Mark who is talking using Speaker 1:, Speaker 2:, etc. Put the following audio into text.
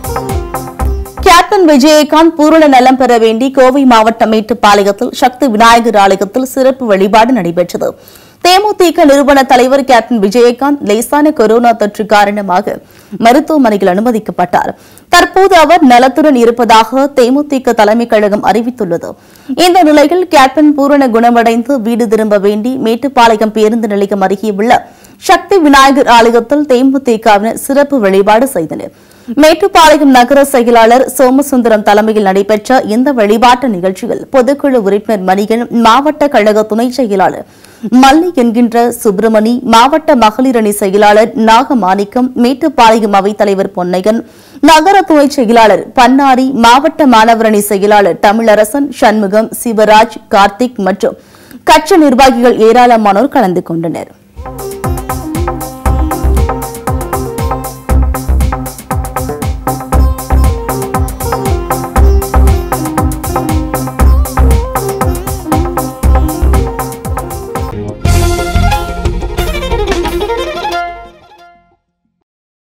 Speaker 1: Captain Vijayakanth பூரண நலம் பெற வேண்டி கோவை மாவட்டம் மேட்டுப்பாளையத்தில் சக்தி விநாயகர் ஆலயத்தில் சிறப்பு வழிபாடு நடைபெற்றது. தேமுதிக நிறுவன தலைவர் கேப்டன் விஜயகாந்த் லேசான கொரோனா தொற்று காரணமாக மருத்துவமனையில் அனுமதிக்கப்பட்டார். தற்போது அவர் நலத்துடன் இருப்பதாக தேமுதிக தலைமைக் கழகம் அறிவித்துள்ளது. இந்த நிலையில் கேப்டன் பூரண குணமடைந்து வீடு திரும்ப வேண்டி மேட்டுப்பாளையம் பேருந்து நிலையம் அருகே உள்ள சக்தி விநாயகர் ஆலயத்தில் தேமுதிகவினர் சிறப்பு வழிபாடு செய்தனர். மேட்டுப்பாளையம் நகர செயலாளர் சோமசுந்தரம் தலைமையில் நடைபெற்ற இந்த வழிபாட்டு நிகழ்ச்சியில் பொதுக்குழு உறுப்பினர் மணிகன், மாவட்ட கழக துணை செயலாளர் மல்லி என்கின்ற சுப்பிரமணி, மாவட்ட மகளிர் அணி செயலாளர் நாகமாணிக்கம், மேட்டுப்பாளையம் அவைத்தலைவர் பொன்னையன், நகர துணை செயலாளர் பன்னாரி, மாவட்ட மாணவர் அணி செயலாளர் தமிழரசன், சண்முகம், சிவராஜ், கார்த்திக் மற்றும் கட்சி நிர்வாகிகள் ஏராளமானோர் கலந்து கொண்டனர்.